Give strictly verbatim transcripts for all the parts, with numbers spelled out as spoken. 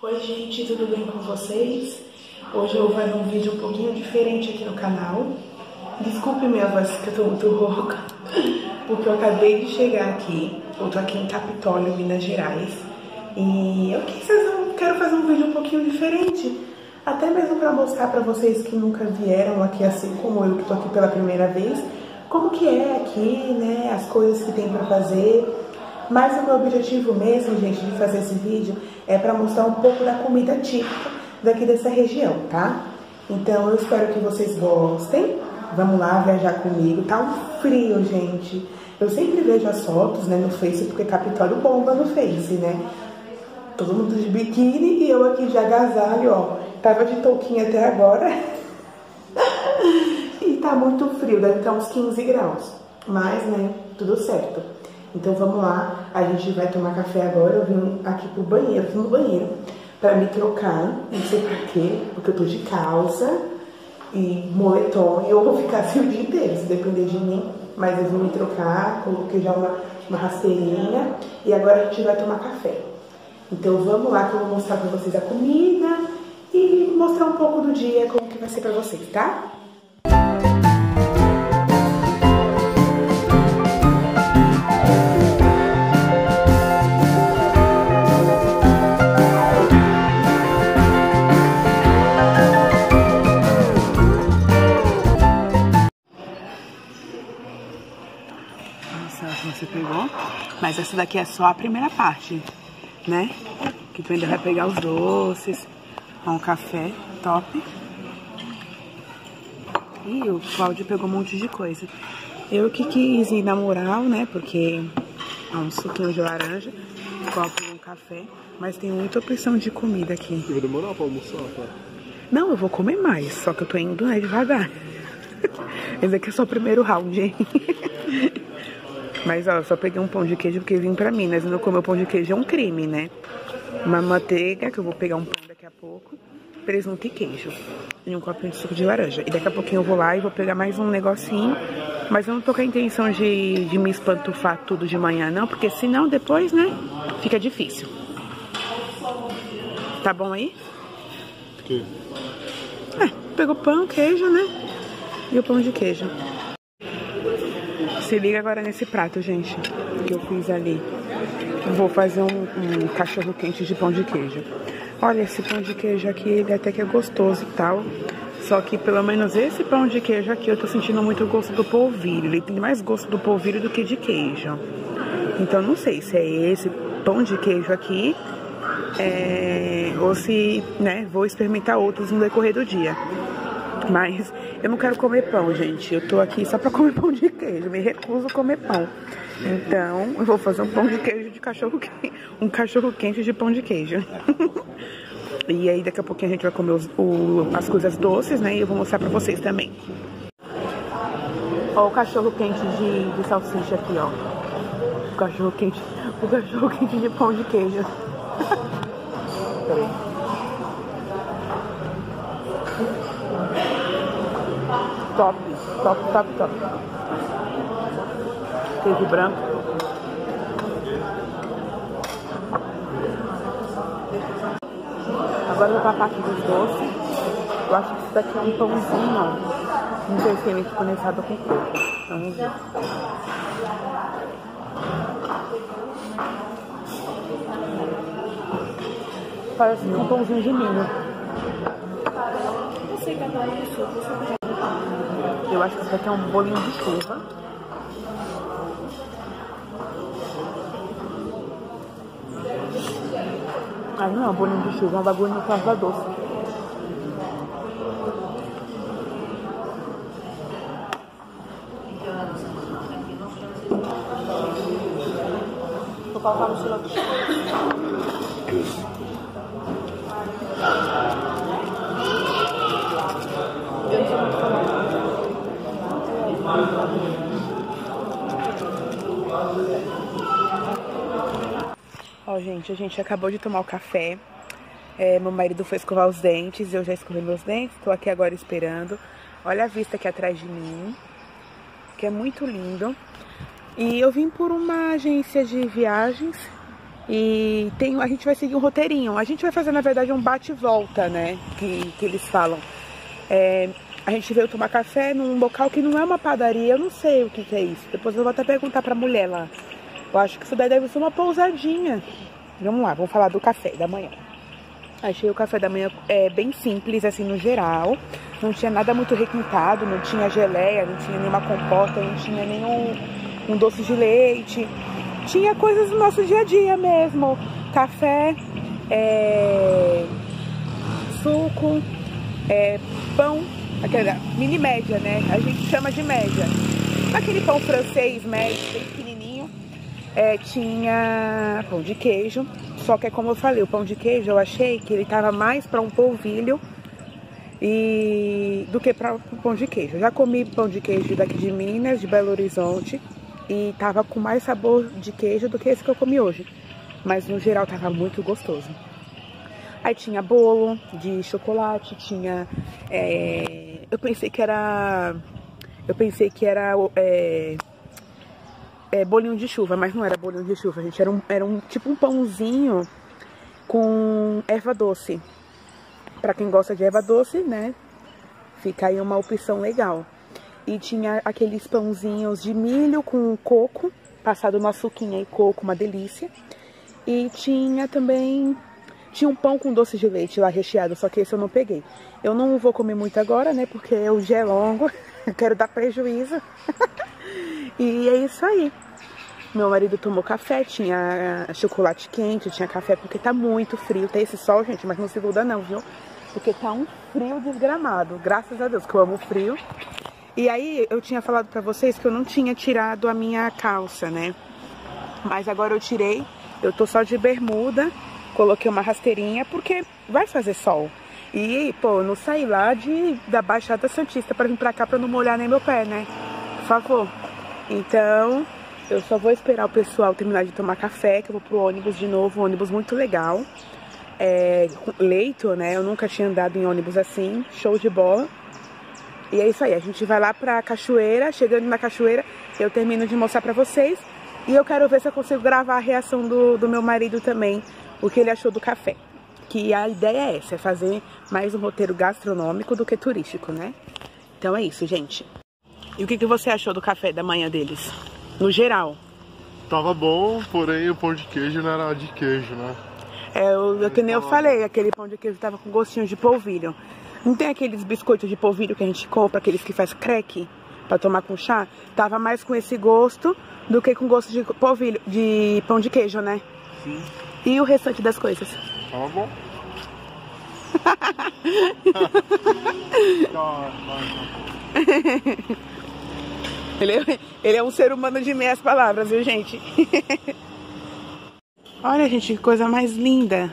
Oi gente, tudo bem com vocês? Hoje eu vou fazer um vídeo um pouquinho diferente aqui no canal. Desculpe minha voz que eu tô muito rouca, porque eu acabei de chegar aqui. Eu tô aqui em Capitólio, Minas Gerais. E eu quis fazer um, quero fazer um vídeo um pouquinho diferente. Até mesmo pra mostrar pra vocês que nunca vieram aqui, assim como eu que tô aqui pela primeira vez, como que é aqui, né, as coisas que tem pra fazer. Mas o meu objetivo mesmo, gente, de fazer esse vídeo é pra mostrar um pouco da comida típica daqui dessa região, tá? Então eu espero que vocês gostem. Vamos lá viajar comigo. Tá um frio, gente. Eu sempre vejo as fotos, né, no Face, porque Capitólio bomba no Face, né? Todo mundo de biquíni e eu aqui de agasalho, ó. Tava de touquinha até agora. E tá muito frio, deve estar uns quinze graus. Mas, né, tudo certo. Então vamos lá, a gente vai tomar café agora. Eu vim aqui pro banheiro, vim no banheiro pra me trocar, não sei pra quê, porque eu tô de calça e moletom e eu vou ficar assim o dia inteiro, se depender de mim. Mas eu vou me trocar, coloquei já uma, uma rasteirinha e agora a gente vai tomar café. Então vamos lá que eu vou mostrar pra vocês a comida e mostrar um pouco do dia, como que vai ser pra vocês, tá? Você pegou, mas essa daqui é só a primeira parte, né? Que tu ainda vai pegar os doces, um café top. E o Cláudio pegou um monte de coisa. Eu que quis ir na moral, né? Porque é um suquinho de laranja, copo um café, mas tem muita opção de comida aqui. Você vai demorar pra almoçar, tá? Não, eu vou comer mais, só que eu tô indo, né, devagar. Esse aqui é só o primeiro round, hein? Mas, ó, eu só peguei um pão de queijo porque vim pra Minas. E não comer pão de queijo é um crime, né? Uma manteiga, que eu vou pegar um pão daqui a pouco. Presunto e queijo. E um copinho de suco de laranja. E daqui a pouquinho eu vou lá e vou pegar mais um negocinho. Mas eu não tô com a intenção de, de me espantufar tudo de manhã, não. Porque senão depois, né, fica difícil. Tá bom aí? Que? É, pegou pão, queijo, né? E o pão de queijo. Se liga agora nesse prato, gente, que eu fiz ali. Vou fazer um, um cachorro quente de pão de queijo. Olha, esse pão de queijo aqui, ele até que é gostoso e tal. Só que pelo menos esse pão de queijo aqui, eu tô sentindo muito o gosto do polvilho. Ele tem mais gosto do polvilho do que de queijo. Então não sei se é esse pão de queijo aqui, é, ou se, né, vou experimentar outros no decorrer do dia. Mas eu não quero comer pão, gente. Eu tô aqui só pra comer pão de queijo. Me recuso a comer pão. Então, eu vou fazer um pão de queijo de cachorro quente. Um cachorro quente de pão de queijo. E aí, daqui a pouquinho a gente vai comer os, o, as coisas doces, né? E eu vou mostrar pra vocês também. Ó o cachorro quente de, de salsicha aqui, ó. O cachorro quente. O cachorro quente de pão de queijo. Top, top, top, top. Queijo branco. Agora eu vou pra parte dos doces. Eu acho que isso daqui é um pãozinho, ó. Não sei se tem leite condensado com coco. Vamos ver. Parece um pãozinho de milho. Eu acho que isso daqui é um bolinho de chuva. Ah, não é um bolinho de chuva, é um bagulho no fava doce. Vou colocar no sirope. Eu não sou muito famosa. Ó, gente, a gente acabou de tomar o café. É, meu marido foi escovar os dentes, eu já escovei meus dentes, tô aqui agora esperando. Olha a vista aqui atrás de mim, que é muito lindo. E eu vim por uma agência de viagens E tem, a gente vai seguir um roteirinho. A gente vai fazer, na verdade, um bate-volta, né? Que, que eles falam. É, a gente veio tomar café num local que não é uma padaria. Eu não sei o que, que é isso. Depois eu vou até perguntar pra mulher lá. Eu acho que isso daí deve ser uma pousadinha. Vamos lá, vamos falar do café da manhã. Achei o café da manhã é, bem simples, assim, no geral. Não tinha nada muito requintado, não tinha geleia, não tinha nenhuma compota, não tinha nenhum um doce de leite. Tinha coisas do nosso dia a dia mesmo. Café, é, suco, é, pão, aquela mini média, né? A gente chama de média. Aquele pão francês médio, bem pequenininho. É, tinha pão de queijo. Só que é como eu falei, o pão de queijo eu achei que ele tava mais para um polvilho e do que para um pão de queijo. Eu já comi pão de queijo daqui de Minas, de Belo Horizonte, e tava com mais sabor de queijo do que esse que eu comi hoje. Mas no geral tava muito gostoso. Aí tinha bolo de chocolate, tinha... É, eu pensei que era... Eu pensei que era... É, É, bolinho de chuva, mas não era bolinho de chuva, gente. Era um, era um tipo um pãozinho com erva doce. Pra quem gosta de erva doce, né? Fica aí uma opção legal. E tinha aqueles pãozinhos de milho com coco, passado no açuquinha e coco, uma delícia. E tinha também... Tinha um pão com doce de leite lá recheado, só que esse eu não peguei. Eu não vou comer muito agora, né? Porque o dia é longo, eu quero dar prejuízo. E é isso aí. Meu marido tomou café, tinha chocolate quente, tinha café, porque tá muito frio. Tem esse sol, gente, mas não se iluda não, viu? Porque tá um frio desgramado. Graças a Deus, que eu amo frio. E aí, eu tinha falado pra vocês que eu não tinha tirado a minha calça, né? Mas agora eu tirei. Eu tô só de bermuda. Coloquei uma rasteirinha, porque vai fazer sol. E, pô, eu não saí lá de, da Baixada Santista pra vir pra cá pra não molhar nem meu pé, né? Por favor. Então, eu só vou esperar o pessoal terminar de tomar café, que eu vou pro ônibus de novo, um ônibus muito legal. É, leito, né? Eu nunca tinha andado em ônibus assim, show de bola. E é isso aí, a gente vai lá pra cachoeira, chegando na cachoeira, eu termino de mostrar pra vocês. E eu quero ver se eu consigo gravar a reação do, do meu marido também, o que ele achou do café. Que a ideia é essa, é fazer mais um roteiro gastronômico do que turístico, né? Então é isso, gente. E o que, que você achou do café da manhã deles? No geral. Tava bom, porém o pão de queijo não era de queijo, né? É, eu, eu, que nem eu falei, aquele pão de queijo tava com gostinho de polvilho. Não tem aqueles biscoitos de polvilho que a gente compra, aqueles que faz crack pra tomar com chá? Tava mais com esse gosto do que com gosto de polvilho, de pão de queijo, né? Sim. E o restante das coisas? Tava bom. Ele é, ele é um ser humano de meias palavras, viu, gente? Olha, gente, que coisa mais linda.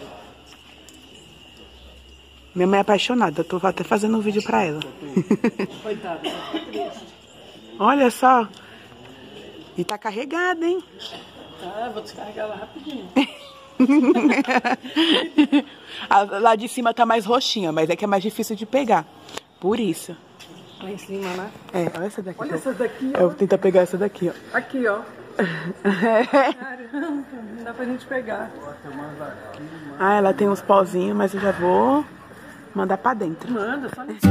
Minha mãe é apaixonada. Eu tô até fazendo um vídeo pra ela. Coitada, tá triste. Olha só. E tá carregada, hein? Ah, vou descarregar ela rapidinho. Lá de cima tá mais roxinha, mas é que é mais difícil de pegar. Por isso. Lá em cima, né? É, olha essa daqui. Olha essa daqui, ó. Eu vou tentar pegar essa daqui, ó. Aqui, ó. Caramba, não dá pra gente pegar. Ah, ela tem uns pozinhos, mas eu já vou mandar pra dentro. Manda, só nisso.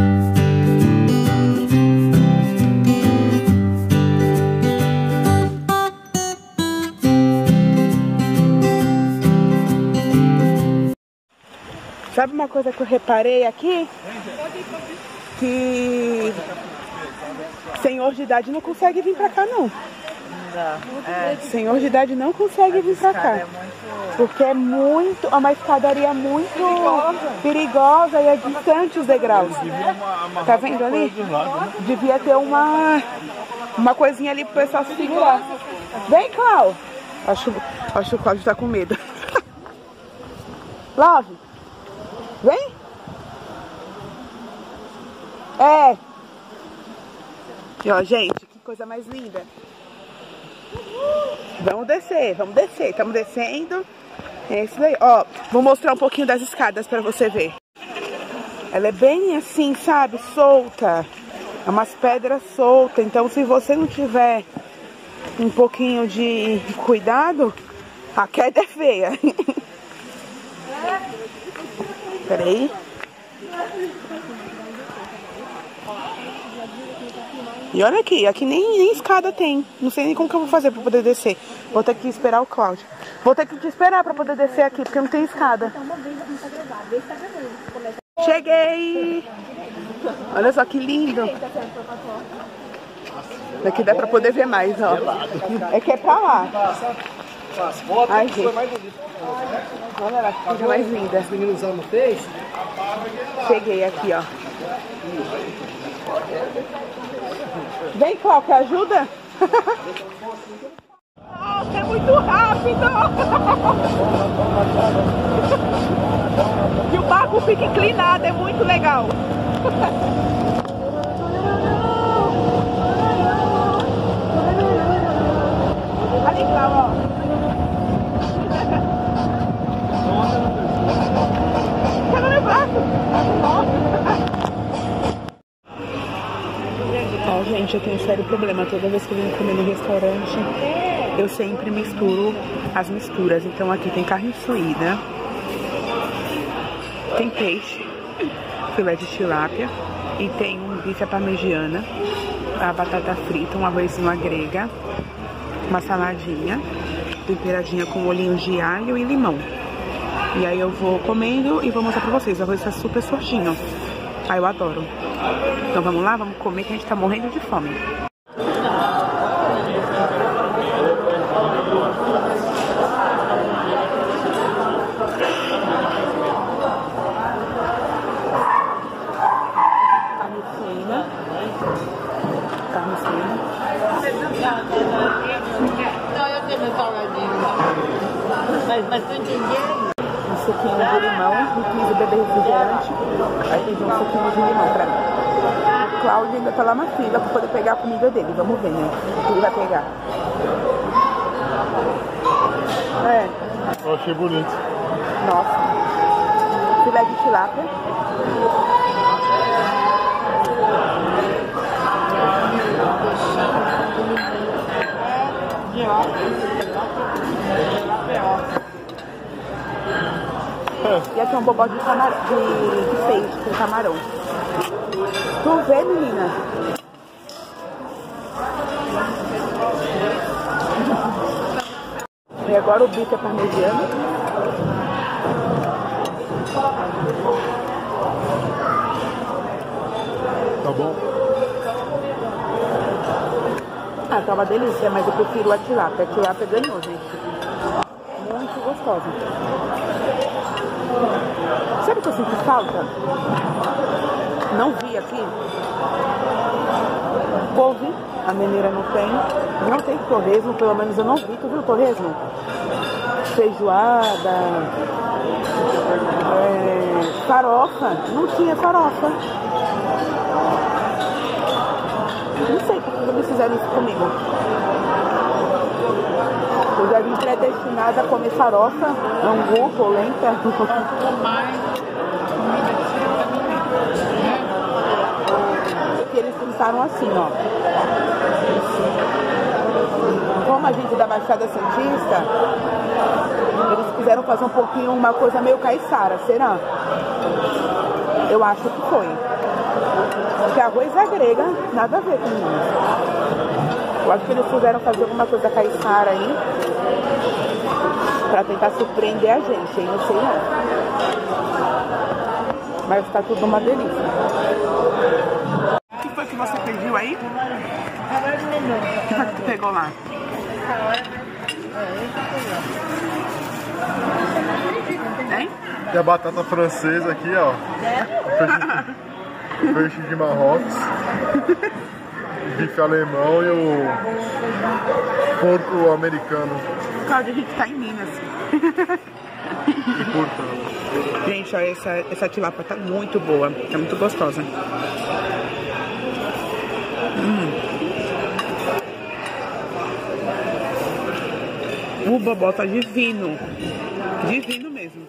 Sabe uma coisa que eu reparei aqui? Que senhor de idade não consegue vir pra cá, não. Não dá. É, Senhor de idade não consegue vir pra cá. é muito... Porque é muito, é uma escadaria muito perigosa e é distante os degraus. Tá vendo ali? Devia ter uma, uma coisinha ali pro pessoal se segurar. Vem, Clau! Acho, acho que o Cláudio tá com medo. Love! Vem! É! E ó, gente, que coisa mais linda. Vamos descer, vamos descer. Estamos descendo. É isso daí. Ó, vou mostrar um pouquinho das escadas pra você ver. Ela é bem assim, sabe? Solta. É umas pedras soltas. Então, se você não tiver um pouquinho de cuidado, A queda é feia. Peraí. E olha aqui, aqui nem, nem escada tem. Não sei nem como que eu vou fazer pra poder descer. Vou ter que esperar o Cláudio. Vou ter que te esperar pra poder descer aqui, porque não tem escada. Cheguei! Olha só que lindo. Daqui dá pra poder ver mais, ó. É que é pra lá. Ai, gente. Olha lá, que coisa mais linda. Os meninos não fez? Cheguei aqui, ó. Vem, Cláudio, ajuda? Nossa, é muito rápido! E o barco fica inclinado, é muito legal. Olha lá, ó. Chega no barco. Ó, gente, eu tenho um sério problema. Toda vez que eu venho comer no restaurante, eu sempre misturo as misturas. Então aqui tem carne suína, tem peixe, filé de tilápia e tem um bife à parmegiana, a batata frita, um arrozinho à grega, uma saladinha temperadinha com olhinhos de alho e limão. E aí eu vou comendo e vou mostrar pra vocês. O arroz tá super sortinho. Ah, eu adoro. Então vamos lá, vamos comer que a gente tá morrendo de fome. Carne suína. Carne suína. Mas, mas tu entendeu? Um suquinho de limão, não quis beber refrigerante. Aí pedi um suquinho de limão pra mim. O Cláudio ainda tá lá na fila pra poder pegar a comida dele. Vamos ver, né? O que ele vai pegar. É. Eu achei bonito. Nossa. Filé de tilápia. E aqui é um bobó de camarão, de, de peixe com camarão. Tu vê, menina? E agora o bife é parmegiano. Tá bom? Ah, tá uma delícia, mas eu prefiro a tilápia. A tilápia ganhou, gente. Muito gostosa. Sabe o que eu sinto falta? Não vi aqui. Couve, a mineira não tem. Não tem torresmo, pelo menos eu não vi. Tu viu o torresmo? Feijoada. É, farofa. Não tinha farofa. Não sei por que eles fizeram isso comigo. Eu já vim predestinada a comer farofa, angu, polenta. E eles pensaram assim, ó. Como a gente é da Baixada Santista, eles quiseram fazer um pouquinho, uma coisa meio caiçara, será? Eu acho que foi. Porque arroz é grega, nada a ver com isso. Eu acho que eles quiseram fazer alguma coisa caiçara aí, pra tentar surpreender a gente, hein? Não sei não. Mas tá tudo uma delícia. O que foi que você pediu aí? O que foi que tu pegou lá? Hein? E a batata francesa aqui, ó. Peixe, peixe de Marrocos. Bife alemão e o porco americano. Cláudio, a gente tá em Minas. E portanto. Gente, ó, essa, essa tilápia tá muito boa. Tá muito gostosa. Hum. O bobó tá divino. Divino mesmo.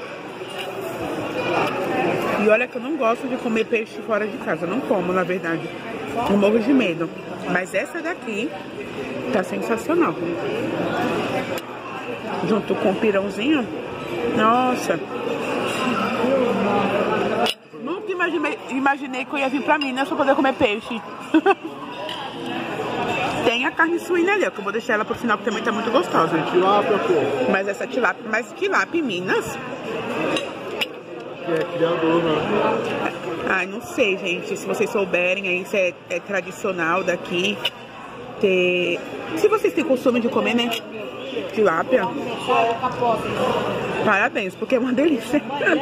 E olha que eu não gosto de comer peixe fora de casa. Eu não como, na verdade. Eu morro de medo. Mas essa daqui tá sensacional. junto com o pirãozinho. Nossa. Nunca imaginei, imaginei que eu ia vir pra Minas pra poder comer peixe. Tem a carne suína ali, ó, que eu vou deixar ela pro final, porque também tá muito gostosa. Tilápia, pô. Mas essa tilápia, mas tilápia em Minas? Que é criador, né? Ai, não sei, gente. Se vocês souberem, aí isso é, é tradicional daqui. Ter... Se vocês têm costume de comer, né? Tilápia. Parabéns, porque é uma delícia.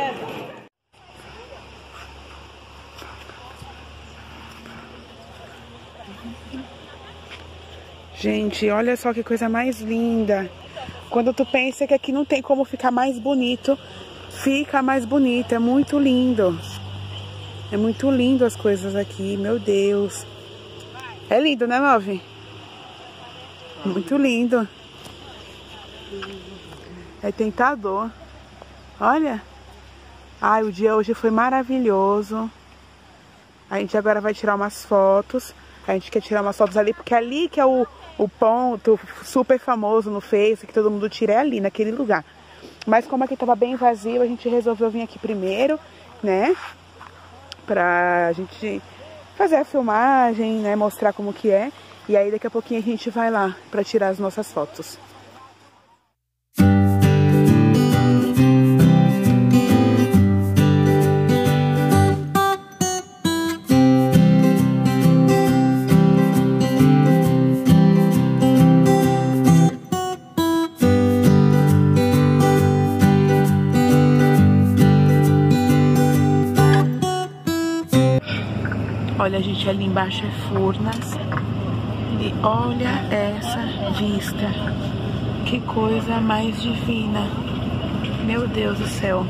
Gente, olha só que coisa mais linda. Quando tu pensa que aqui não tem como ficar mais bonito, fica mais bonito. É muito lindo. É muito lindo as coisas aqui, meu Deus. É lindo, né, Love? Muito lindo. É tentador. Olha. Ai, o dia hoje foi maravilhoso. A gente agora vai tirar umas fotos. A gente quer tirar umas fotos ali, porque ali que é o, o ponto super famoso no Face, que todo mundo tira, é ali, naquele lugar. Mas como aqui tava bem vazio, a gente resolveu vir aqui primeiro, né? Pra gente fazer a filmagem, né? Mostrar como que é. E aí daqui a pouquinho a gente vai lá pra tirar as nossas fotos. Olha, gente, ali embaixo é Furnas. E olha essa vista. Que coisa mais divina. Meu Deus do céu.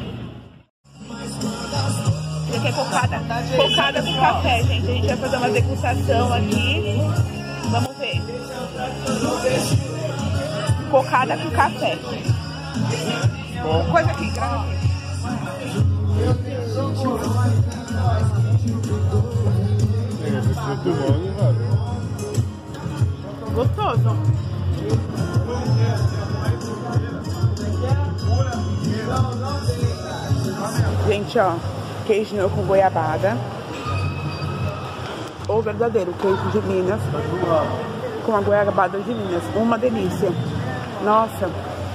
Isso aqui é cocada, cocada com café, gente. A gente vai fazer uma degustação aqui. Vamos ver. Cocada com café. Coisa aqui, grava aqui. Muito bom, né, velho? Gostoso. Gente, ó, queijinho com goiabada. O verdadeiro queijo de Minas com a goiabada de Minas. Uma delícia. Nossa.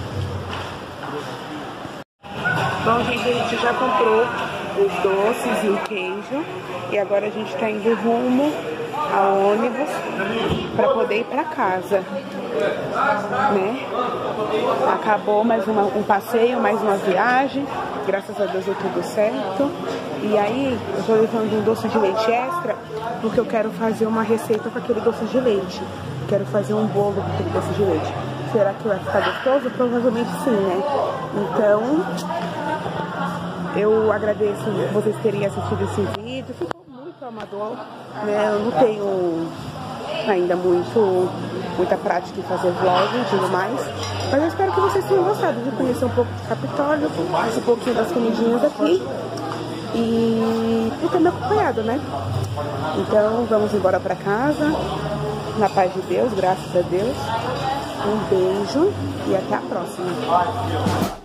Bom, gente, a gente já comprou os doces e o queijo. E agora a gente tá indo rumo ao ônibus para poder ir para casa, né? Acabou mais uma, um passeio, mais uma viagem. Graças a Deus deu tudo certo. E aí eu tô levando um doce de leite extra, porque eu quero fazer uma receita com aquele doce de leite. Quero fazer um bolo com aquele doce de leite. Será que vai ficar gostoso? Provavelmente sim, né? Então, eu agradeço vocês terem assistido esse vídeo. Ficou muito amador, né? Eu não tenho ainda muito, muita prática em fazer vlog e tudo mais. Mas eu espero que vocês tenham gostado de conhecer um pouco do Capitólio, um pouquinho das comidinhas aqui. E por ter me acompanhado, né? Então, vamos embora pra casa. Na paz de Deus, graças a Deus. Um beijo e até a próxima.